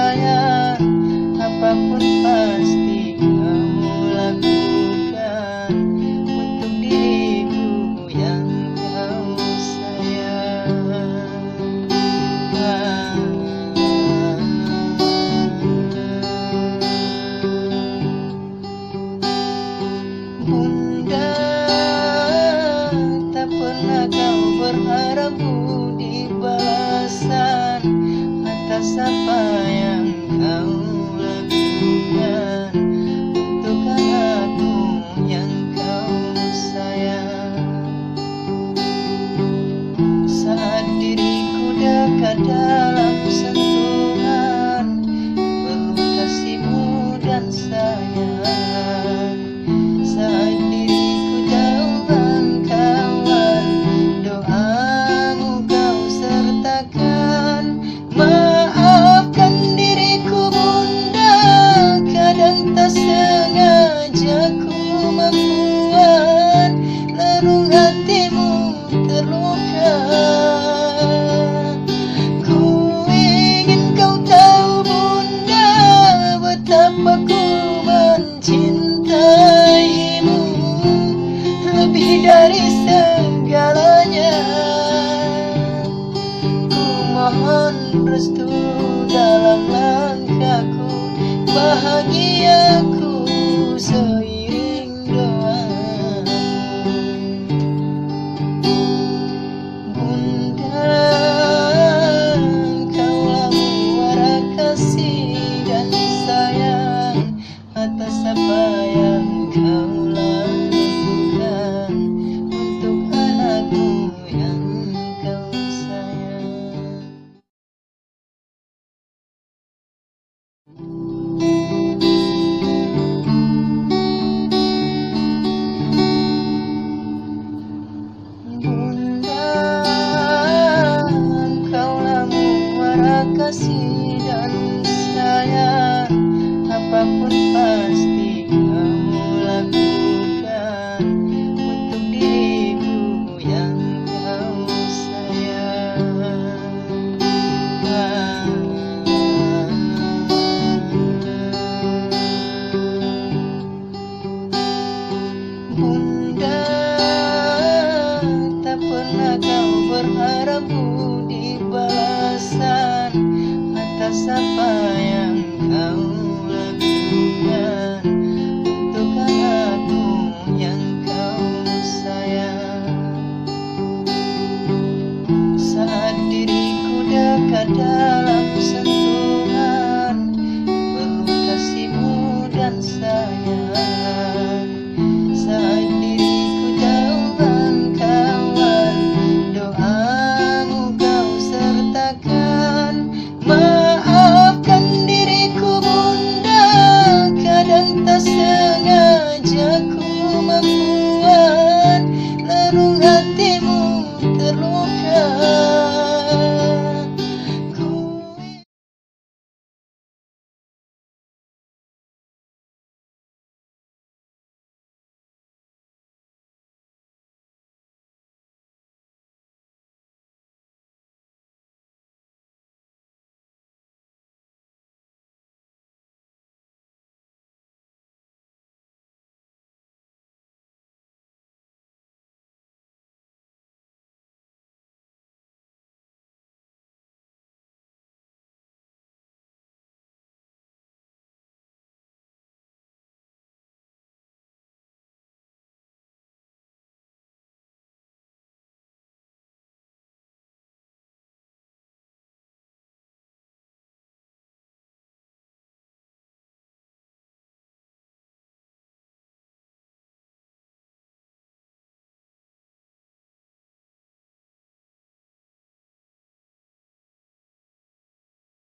sayang, apapun pasti kamu lakukan untuk diriku yang kau sayang. Bunda, tak pernah kau berharap budi balasan atas apa yang kau lakukan untuk anakku yang kau sayang. Saat diriku dekat dalam sentuhan, penuh kasihmu dan sayang. Saat diriku jauh kawan, doamu kau sertakan. Maafkan diriku Bunda, kadang tak sengaja ku membuat relung hatimu terluka. Ku ingin kau tahu Bunda, betapa ku mencintaimu lebih dari segalanya. Ku mohon restu dalam langkahku, bahagiaku seiring doamu. Bunda, kaulah muara kasih dan sayang atas apa yang kau lakukan untuk anakku yang kau sayang. Bunda, kaulah muara kasih dan sayang, apapun pasti kamu lakukan untuk diriku yang kau sayang. Bunda, tak pernah kau berharap budi balasan atas apa yang kau lakukan untuk anakku yang kau sayang. Saat diriku dekat dalam